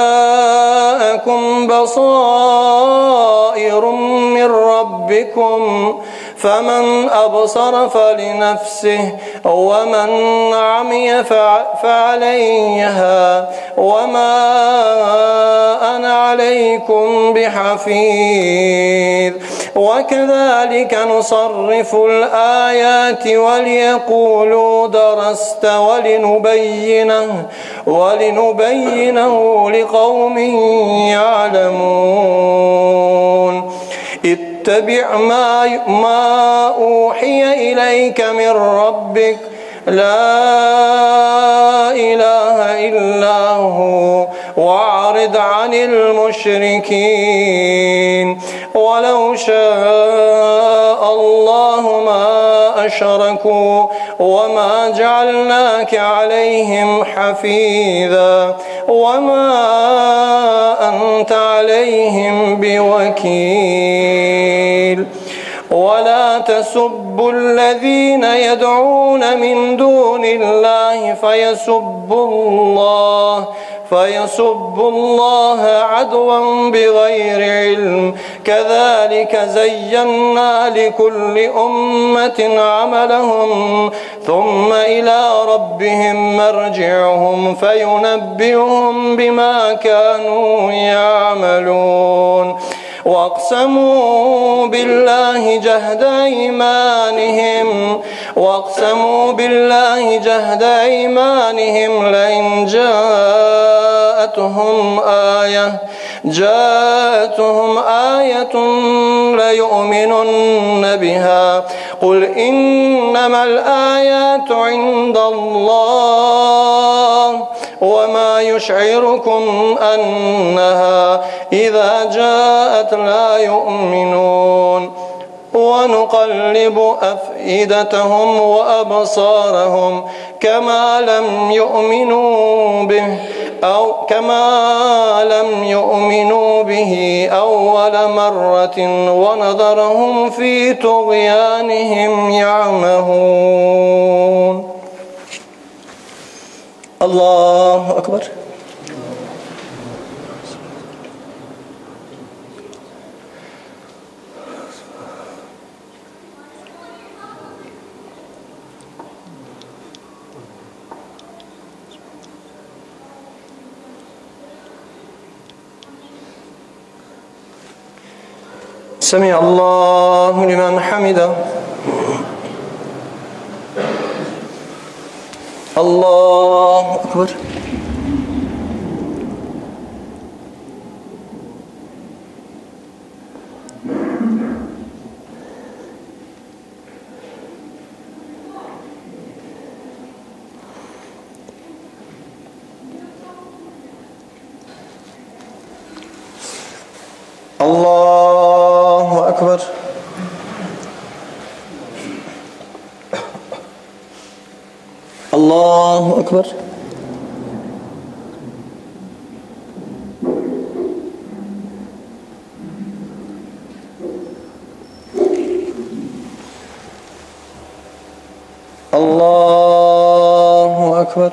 جاءكم بصائر من ربكم فمن أبصر فلنفسه ومن عمي فعليها وما أنا عليكم بحفيظ وكذلك نصرف الآيات وليقولوا درست ولنبينه لقوم يعلمون اتبع ما أوحي إليك من ربك لا إله إلا هو واعرض عن المشركين ولو شاء الله ما أشركوا وما جعلناك عليهم حفيظا وما أنت عليهم بوكيل ولا تسبوا الذين يدعون من دون الله فيسبوا الله عدوا بغير علم كذلك زينا لكل أمة عملهم ثم إلى ربهم مرجعهم فينبئهم بما كانوا يعملون واقسموا بالله جهد أيمانهم لئن جاءتهم آية ليؤمنن بها قل إنما الآيات عند الله وما يشعركم أنها إذا جاءت لا يؤمنون ونقلب أفئدتهم وأبصارهم كما لم يؤمنوا به أول مرة ونذرهم في طغيانهم يعمهون. الله أكبر. سمع الله لمن حمده. الله أكبر. الله أكبر. الله أكبر. الله أكبر.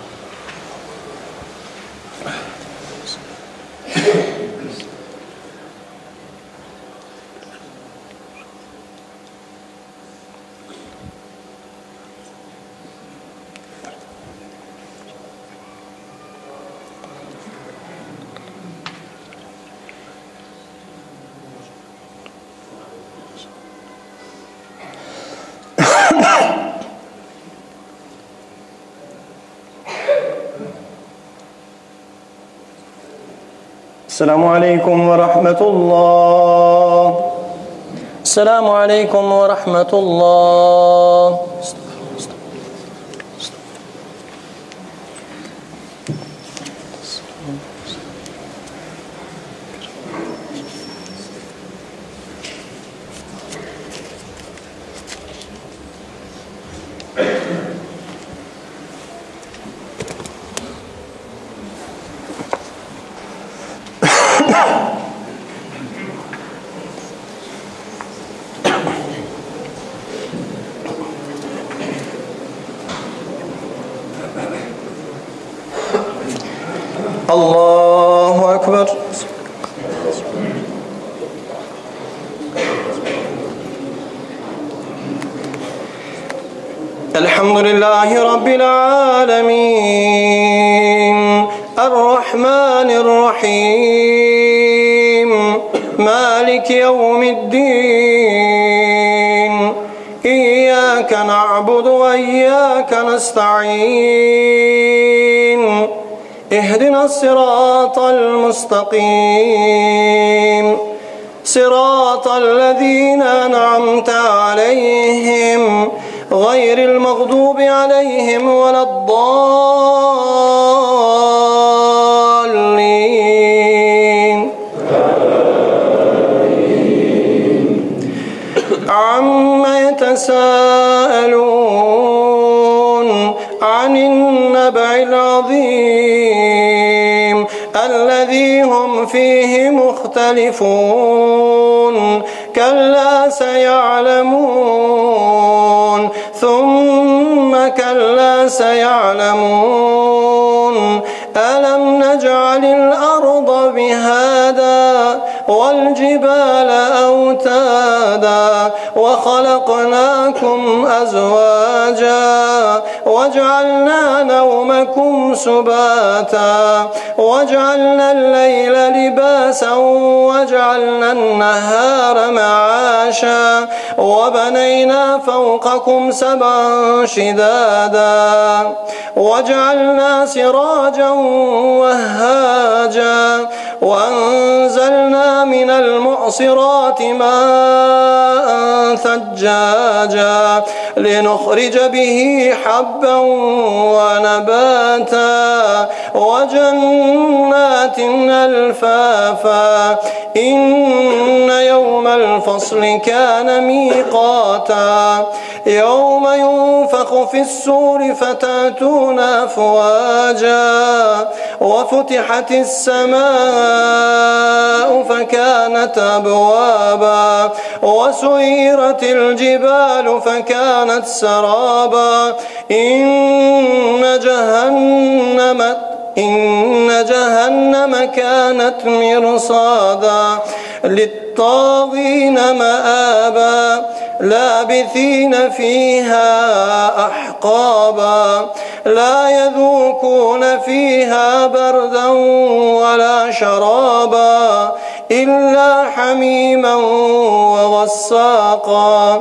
السلام عليكم ورحمة الله. السلام عليكم ورحمة الله. الله أكبر. الحمد لله رب العالمين الرحمن الرحيم مالك يوم الدين إياك نعبد وإياك نستعين اهدنا الصراط المستقيم صراط الذين أنعمت عليهم غير المغضوب عليهم ولا الضالين. عما يتساءلون عن النبأ العظيم الذي هم فيه مختلفون كلا سيعلمون ثم كلا سيعلمون ألم نجعل الأرض بهادا والجبال أوتادا وخلقناكم أزواجا وجعلنا نومكم سباتا وجعلنا الليل لباسا وجعلنا النهار معاشا وبنينا فوقكم سبعا شدادا وجعلنا سراجا وهاجا وأنزلنا من المعصرات ماء ثجاجا لنخرج به حبا ونباتا وجنات ألفافا إن يوم الفصل كان ميقاتا يوم ينفخ في السور فتأتون أفواجا وفتحت السماء فكانت أبوابا وسيرت الجبال فكانت سرابا إن جهنم كانت مرصادا للطاغين مآبا لابثين فيها أحقابا لا يذوقون فيها بردا ولا شرابا إلا حميما وغساقا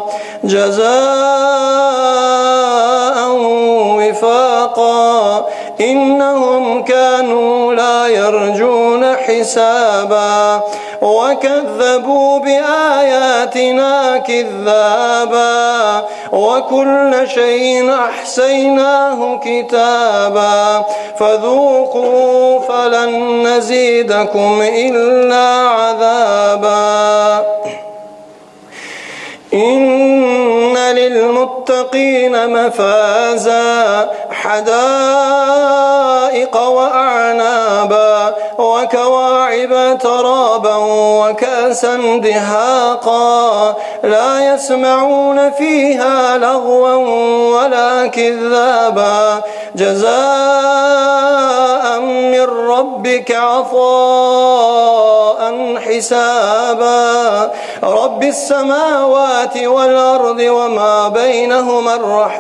جزاء وفاقا إنهم كانوا لا يرجون حسابا وكذبوا بآياتنا كذابا وكل شيء أحصيناه كتابا فذوقوا فلن نزيدكم إلا عذابا إن للمتقين مفازا حدائق وأعنابا وكواعب ترابا وكأسا دهاقا لا يسمعون فيها لغوا ولا كذابا جزاء من ربك عطاء حسابا رب السماوات والأرض وما بينهما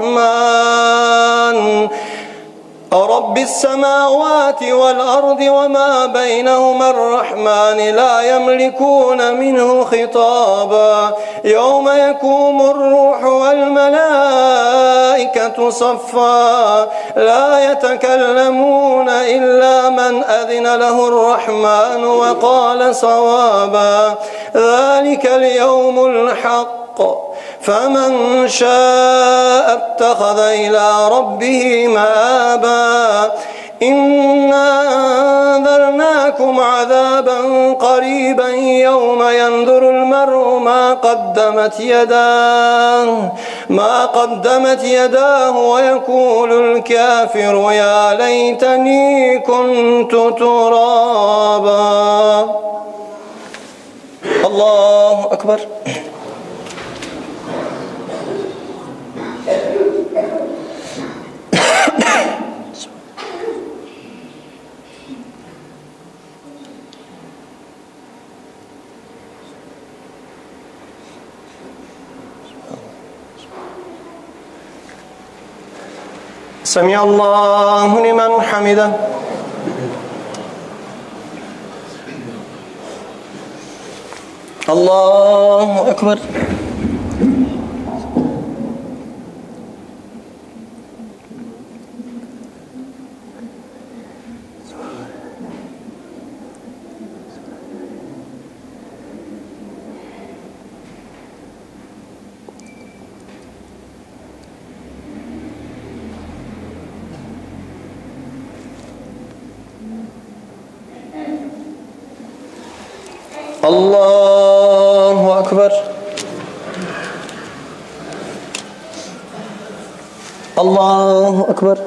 الرحمن رب السماوات والأرض وما بينهما الرحمن لا يملكون منه خطابا يوم يقوم الروح والملائكة صفا لا يتكلمون إلا من أذن له الرحمن وقال صوابا ذلك اليوم الحق فمن شاء اتخذ إلى ربه مآبا إنا أنذرناكم عذابا قريبا يوم ينظر المرء ما قدمت يداه ويقول الكافر يا ليتني كنت ترابا. الله أكبر. سمع الله لمن حمده. الله أكبر. الله أكبر. الله أكبر.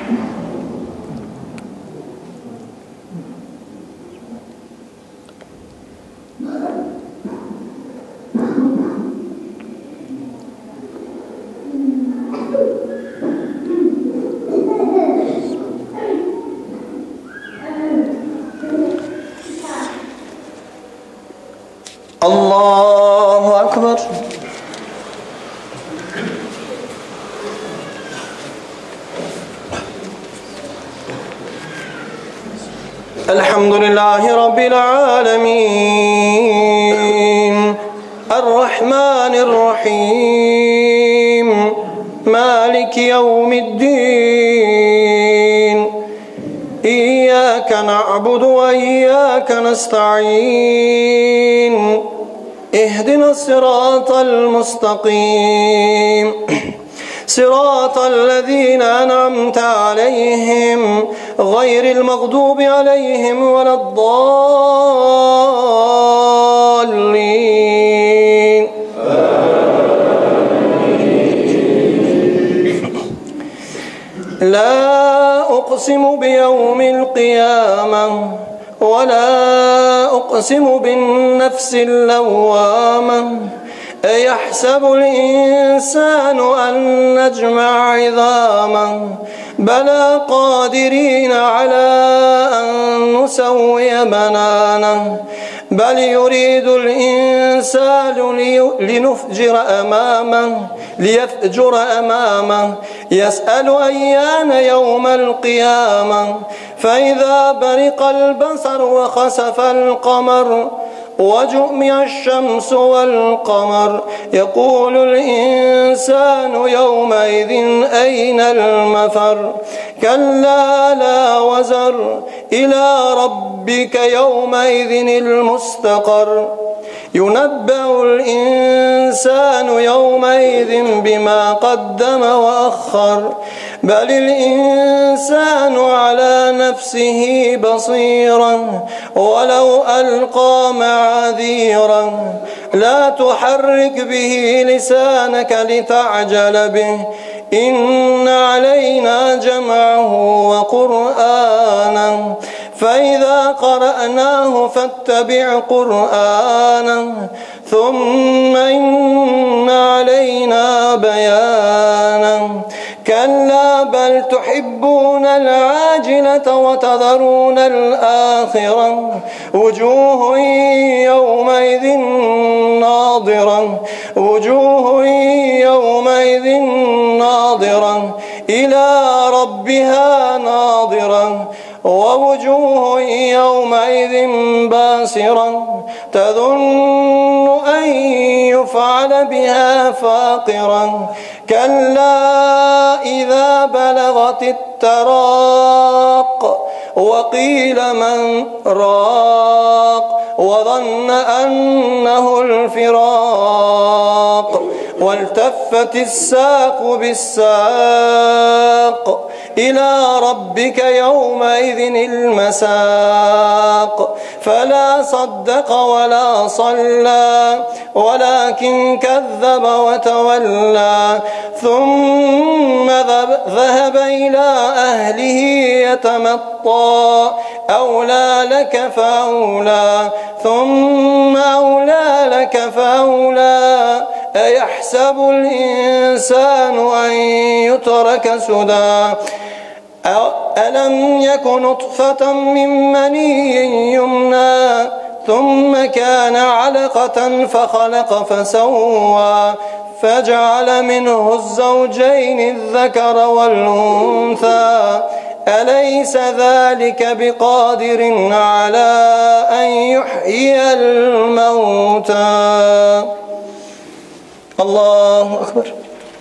الله أكبر. الحمد لله رب العالمين الرحمن الرحيم مالك يوم الدين إياك نعبد وإياك نستعين اهدنا الصراط المستقيم صراط الذين أنعمت عليهم غير المغضوب عليهم ولا الضالين. لا أقسم بيوم القيامة ولا أقسم بالنفس اللوامة أيحسب الإنسان أن نجمع عظامه بلى قادرين على أن نسوي بنانه بل يريد الإنسان ليفجر أمامه يسأل أيان يوم القيامة فإذا برق البصر وخسف القمر وجمع الشمس والقمر يقول الإنسان يومئذ أين المفر كلا لا وزر إلى ربك يومئذ المستقر ينبأ الإنسان يومئذ بما قدم وأخر بل الإنسان على نفسه بصيرا ولو ألقى معاذيرا لا تحرك به لسانك لتعجل به إن علينا جمعه وقرآنه فإذا قرأناه فاتبع قرآنه ثم إن علينا بيانه كلا بل تحبون العاجلة وتذرون الآخرة وجوه يومئذ ناضرة وجوه يومئذ ناظرة إلى ربها ناظرة ووجوه يومئذ باسرة تظن أن يفعل بها فاقرة كلا إذا بلغت التراق وقيل من راق وظن أنه الفراق والتفت الساق بالساق إلى ربك يومئذ المساق فلا صدق ولا صلى ولكن كذب وتولى ثم ذهب إلى أهله يتمطى أولى لك فأولى ثم أولى لك فأولى أيحسب الإنسان أن يترك سدى ألم يك نطفة من مني يمنى ثم كان علقة فخلق فسوى فجعل منه الزوجين الذكر والأنثى أليس ذلك بقادر على أن يحيي الموتى الله أكبر.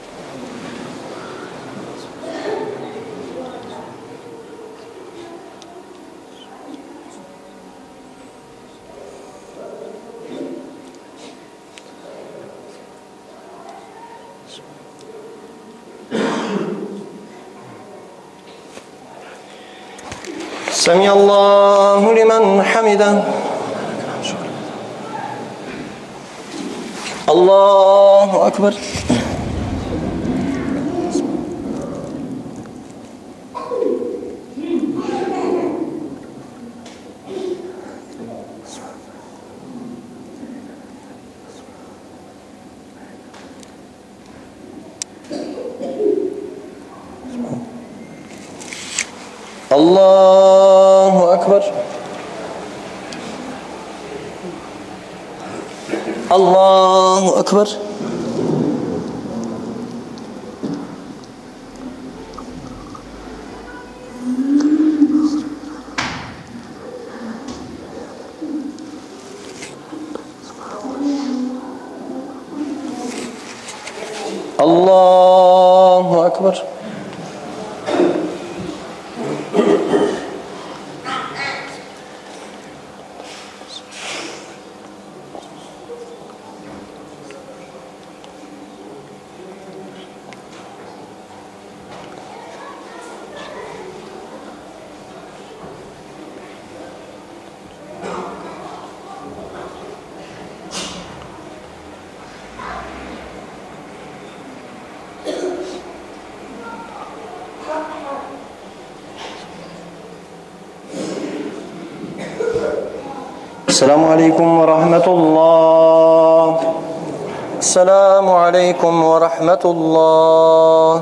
سمع الله لمن حمده. الله أكبر. الله أكبر. الله أكبر. الله أكبر. السلام عليكم ورحمة الله. السلام عليكم ورحمة الله.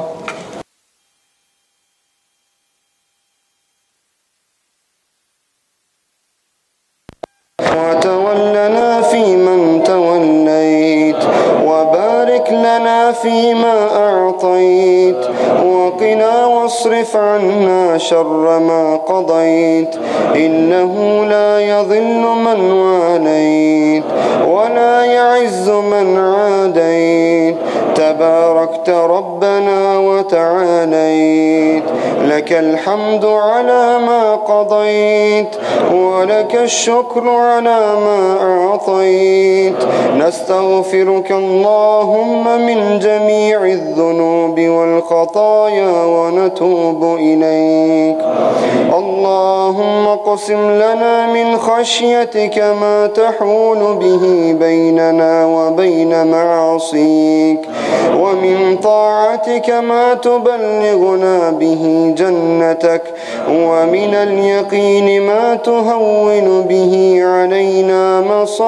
وتولنا فيمن توليت وبارك لنا فيما أعطيت وقنا واصرف عنا شر ما قضيت إنه لا يضل من واليت ولا يعز من عاديت تباركت ربنا وتعاليت لك الحمد على ما قضيت ولك الشكر على ما أعطيت نستغفرك اللهم من جميع الذنوب والخطايا ونتوب إليك اللهم اقسم لنا من خشيتك ما تحول به بيننا وبين معاصيك ومن طاعتك ما تبلغنا به جنتك ومن اليقين ما تهون به علينا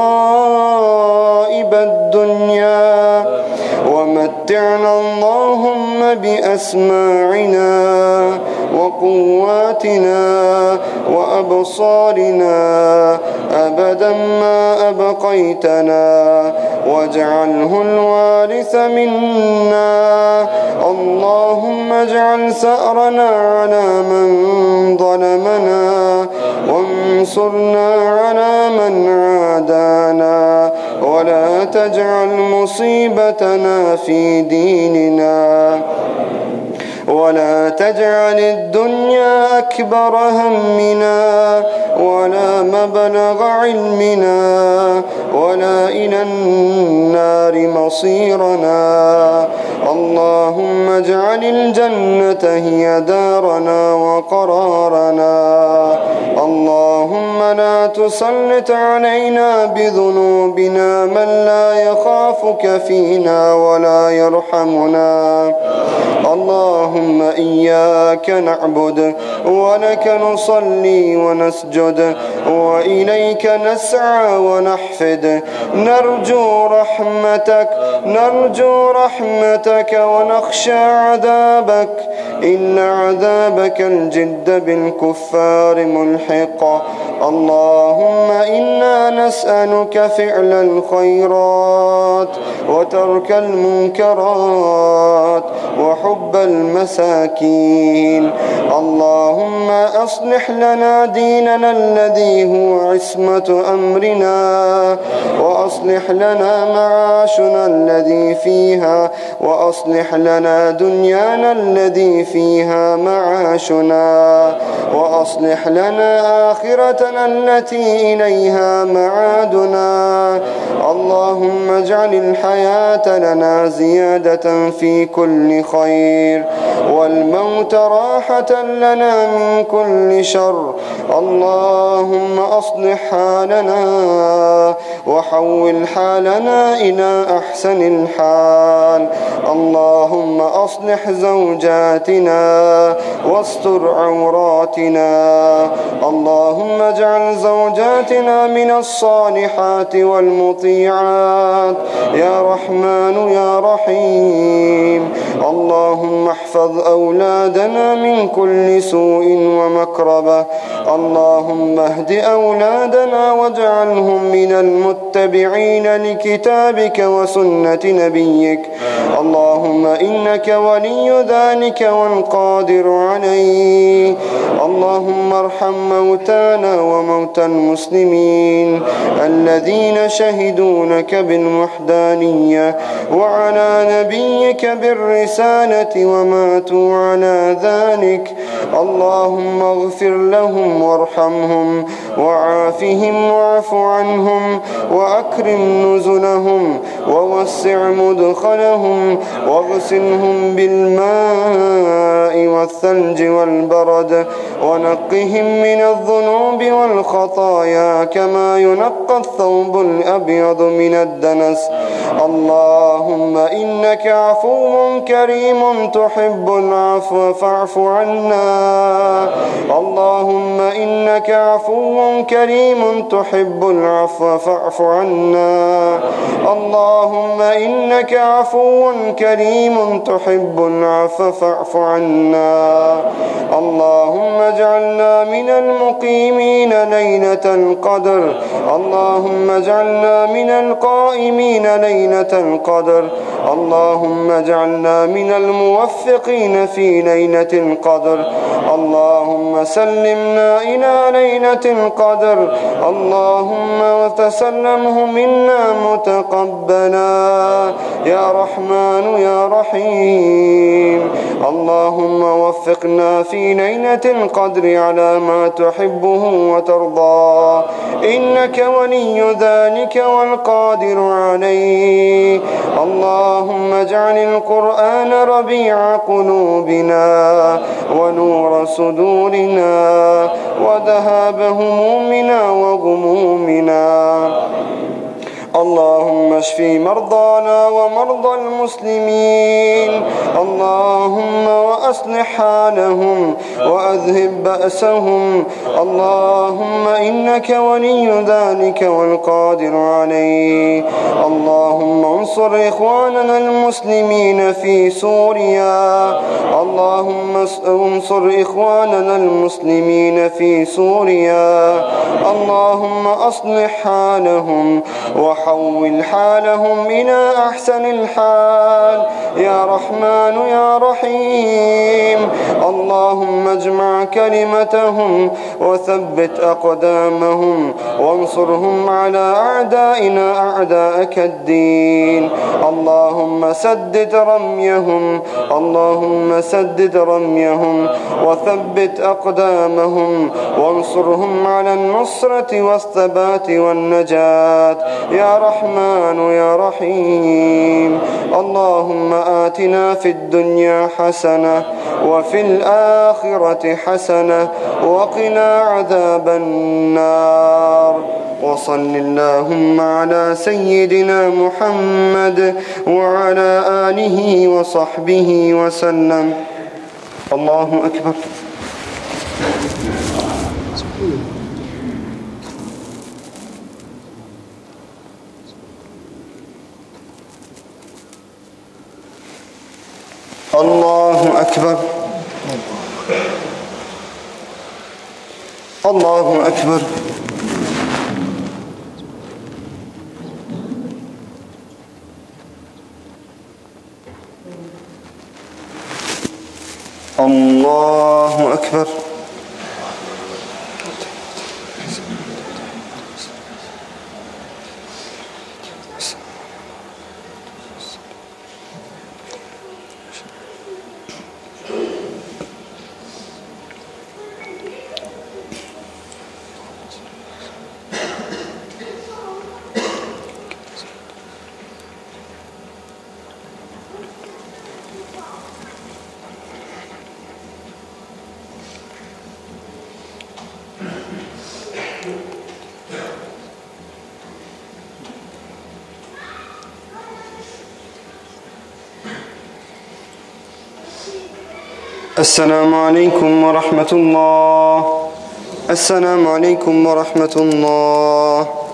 مصائب الدنيا ومتعنا اللهم بأسماعنا وقواتنا وأبصارنا أبدا ما أبقيتنا واجعله الوارث منا اللهم اجعل ثأرنا على من ظلمنا وانصرنا على من عادانا ولا تجعل مصيبتنا في ديننا ولا تجعل الدنيا أكبر همنا ولا مبلغ علمنا ولا إلى النار مصيرنا اللهم اجعل الجنة هي دارنا وقرارنا اللهم لا تسلط علينا بذنوبنا من لا يخافك فينا ولا يرحمنا اللهم إياك نعبد ولك نصلي ونسجد وإليك نسعى ونحفد نرجو رحمتك ونخشى عذابك إن عذابك الجد بالكفار ملحق. اللهم إنا نسألك فعل الخيرات وترك المنكرات وحب المساكين. اللهم أصلح لنا ديننا الذي هو عصمة أمرنا، وأصلح لنا معاشنا الذي فيها، وأصلح لنا دنيانا الذي فيها معاشنا، وأصلح لنا آخرتنا التي إليها معادنا. اللهم اجعل الحياة لنا زيادة في كل خير، والموت راحة لنا من كل شر. اللهم أصلح حالنا وحول حالنا إلى أحسن الحال. اللهم أصلح زوجاتنا واستر عوراتنا. اللهم اجعل زوجاتنا من الصالحات والمطيعات يا رحمن يا رحيم. اللهم احفظ أولادنا من كل سوء ومكربة. اللهم اهد أولادنا واجعلهم من المتبعين لكتابك وسنة نبيك. اللهم إنك ولي ذلك والقادر عليه. اللهم ارحم موتانا وموتى المسلمين الذين شهدوا لك بالوحدانية وعلى نبيك بالرسالة وماتوا على ذلك. اللهم اغفر لهم وارحمهم وعافهم واعف عنهم وأكرم نزلهم ووسع مدخلهم واغسلهم بالماء والثلج والبرد ونقهم من الذنوب والخطايا كما ينقى الثوب الأبيض من الدنس. اللهم إنك عفو كريم تحب العفو فاعف عنا. اللهم إنك عفو كريم تحب العفو فاعف عنا. اللهم إنك عفو كريم تحب العفو فاعف عنا. اللهم اجعلنا من المقيمين ليلة القدر. اللهم اجعلنا من القائمين ليلة القدر. اللهم اجعلنا من الموفقين في ليلة القدر. اللهم سلمنا إلى ليلة القدر. اللهم وتسلمه منا متقبلا يا رحمن يا رحيم. اللهم وفقنا في ليلة القدر على ما تحبه وترضى، إنك ولي ذلك والقادر عليه. اللهم اجعل القرآن ربيع قلوبنا ونور صدورنا وذهاب همومنا وغمومنا. اللهم اشف مرضانا ومرضى المسلمين. اللهم وأصلح حالهم وأذهب بأسهم. اللهم إنك ولي ذلك والقادر عليه. اللهم انصر إخواننا المسلمين في سوريا. اللهم انصر إخواننا المسلمين في سوريا. اللهم أصلح حالهم وحول حالهم إلى أحسن الحال يا رحمن يا رحيم. اللهم اجمع كلمتهم وثبت أقدامهم وانصرهم على أعدائنا أعداءك الدين. اللهم سدد رميهم. اللهم سدد رميهم وثبت أقدامهم وانصرهم على النصرة والثبات والنجاة يا رحمن يا رحيم. اللهم آتنا في الدنيا حسنة وفي الآخرة حسنة وقنا عذاب النار. وصل اللهم على سيدنا محمد وعلى آله وصحبه وسلم. الله أكبر. الله أكبر. الله أكبر. الله أكبر. السلام عليكم ورحمة الله. السلام عليكم ورحمة الله.